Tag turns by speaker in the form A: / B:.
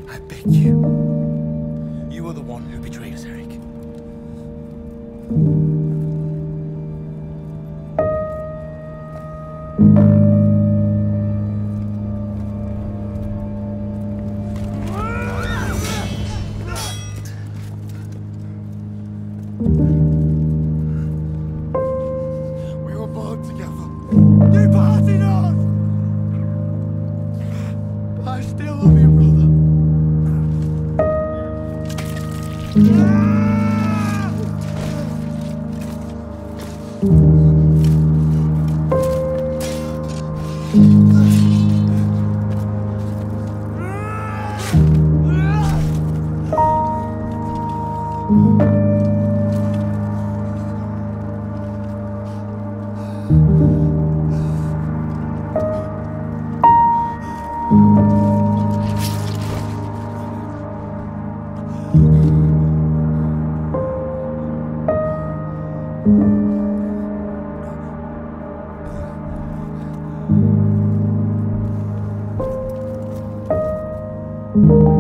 A: I beg you. You are the one who betrayed us, Erryk. We were born together. You parted us! But I still love you, brother.
B: You